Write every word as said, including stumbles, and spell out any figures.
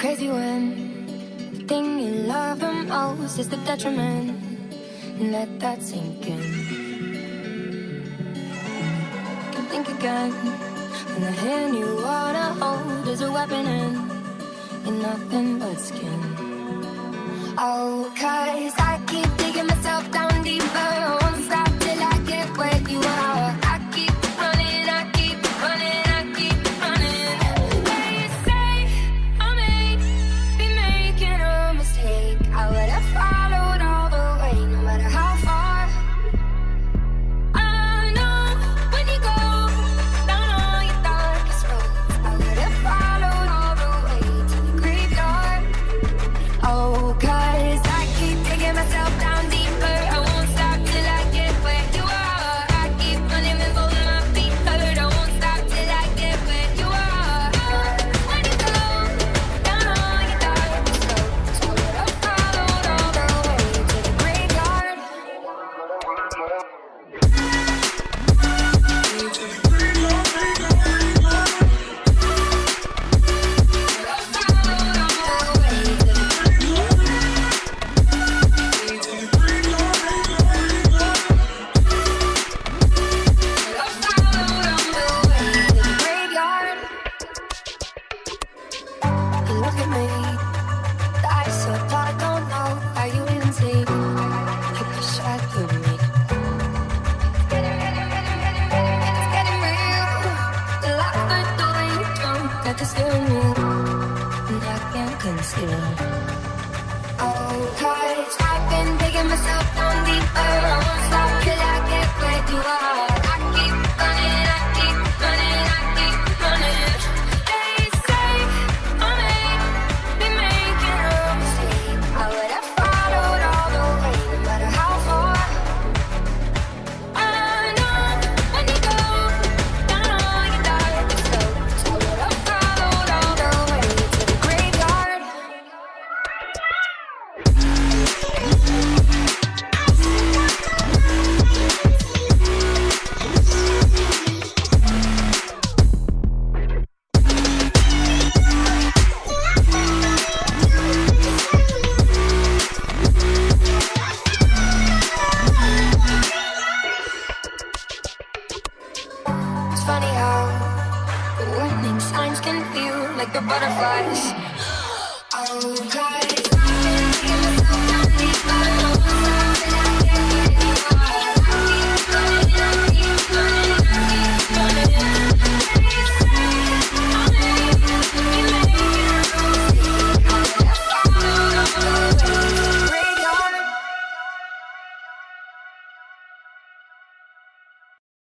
crazy when the thing you love the most is the detriment. Let that sink in. You can think again when the hand you wanna hold is a weapon and you're nothing but skin. Oh, 'cause I keep digging myself down deeper. I won't stop till I get where you are. I keep running, I keep running, I keep running. They say I may be making a mistake. I would have followed all the way, no matter how far. I know when you go down all your darkest roads, I would have followed all the way to the graveyard. Oh, 'cause I keep digging myself down deeper. I won't stop till I get where you are. I keep running with both my feet hurt. I won't stop till I get where you are. When you go down all your darkest roads, I would have followed all the way to the graveyard. You look at me, the eyes so dark, don't know how you didn't see. Like you shattered me. It's getting real. The laughter doing you don't got to steal me, and I can't conceal. Oh, 'cause I've been digging myself down deeper. I won't stop till I get where you are. I keep running, I keep running, I keep running. They say I may be making a mistake. I would have followed all the way, no matter how far. I know when you go down all your darkest roads, I would have followed all the way to the graveyard. It's funny how the warning signs can feel like the butterflies. Oh, God.